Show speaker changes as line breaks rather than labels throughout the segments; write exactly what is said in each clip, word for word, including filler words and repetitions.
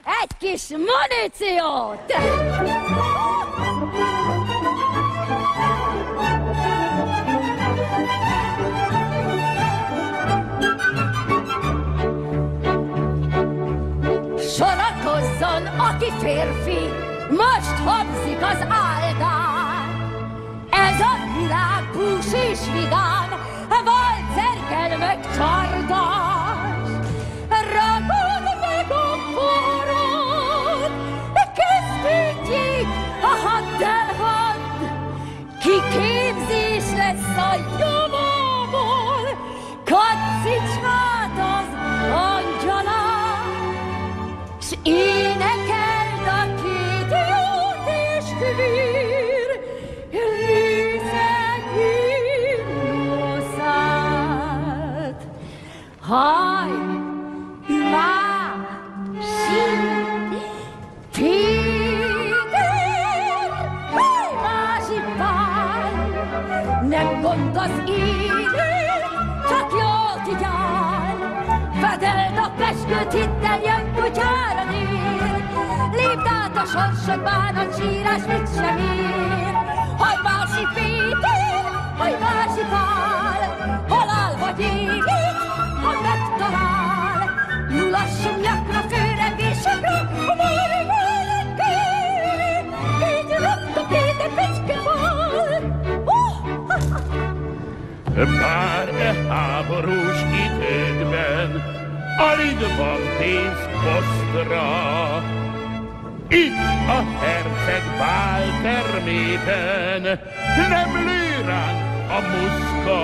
egy kis muníciót! Sorakozzon, aki férfi, most habzik az áldán. Ez a világ bús és vidám, valcerkel meg csardás. Ragad meg a forrod, kezdődjék a haddelhad. Kiképzés lesz a javából, kacics hát az angyalát. S énekeld a két jó testvér, részeg himnuszát. Hajmási, Péter, Hajmási pár. Nem gond az élet, csak jót igyál. Vedeld a peskőt, hittel jön kutyára nér. Lépd át a sorsod, bánat, sírás, mit sem ér. Hajmási Péter, Hajmási pár. Halál vagy élet, ha megtalál. Mulassunk nyakra, főrengésekre, a Bori mellekkel. Így rakta Péter pecskebal.
Bár e háborús időkben alig van pénz kosztra, itt a herceg bál termében nem lő ránk a muszka.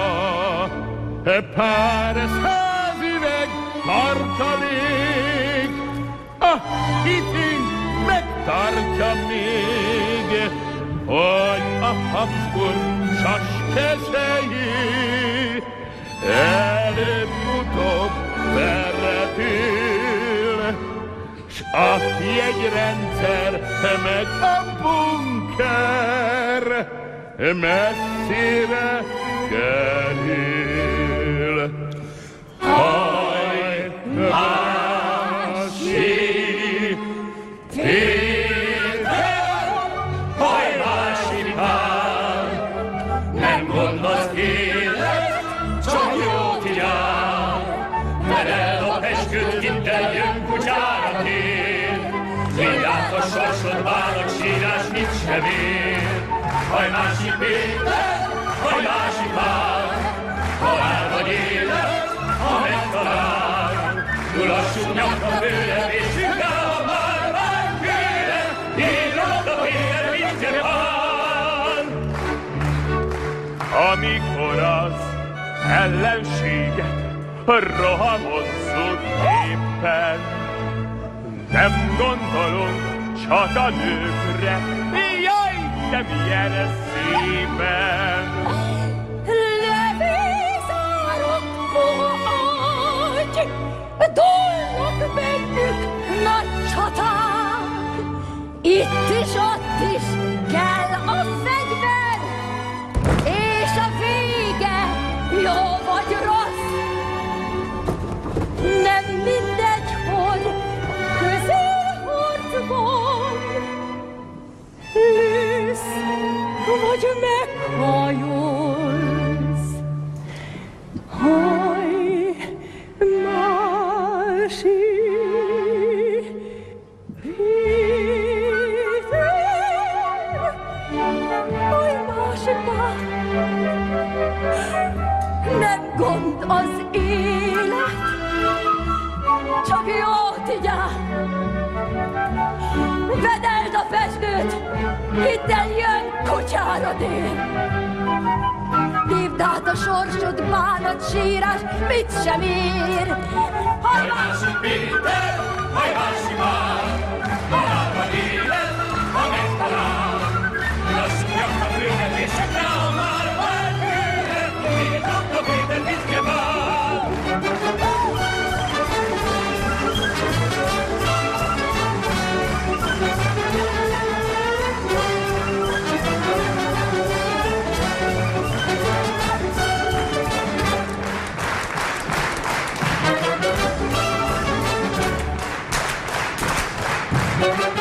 Pár száz üveg tartalék, a hitünk megtartja még, hogy a Habsburg sas kezei előbb-utóbb verretül, s a jegyrendszer meg a bunker messzire kerül. Hajmási Péter, Hajmási pár. Nem gond az élet, csak jót igyál. Veled a peskőt, hittel jön kutyára tér. Légy át a sorsod, bánat, sírás, mit sem ér. Hajmási Péter, Hajmási pár. Halál vagy élet, ha megtalál. Mulassunk nyakra, főrevésünk rá, ha már már kérem. Így rakta Péter, mit sem van. Amikor az ellenséget rohamozzuk éppen, nem gondolunk csak a nőkre, jaj, de milyen szépen!
Levészárok fogadj, dúlnak bennük nagy csaták, itt is, ott is kell a fegyver, és a vége jó vagy rossz. Nem mindegy, hogy közelharcban lősz, vagy meghajolsz. Hajmási Péter, Hajmási pár. Nem gond az élet, csak jót igyál. Vedeld a peskőt, hittel jön kutyára dél. Lépd át a sorsod, bánat, sírás, mit sem ér.
Hajmási Péter, Hajmási pár. Halál vagy élet, ha megtalál. Lassú nyakra, főretésekre, ha már már kérem. Így rakta Péter, mit sem vár. Thank you.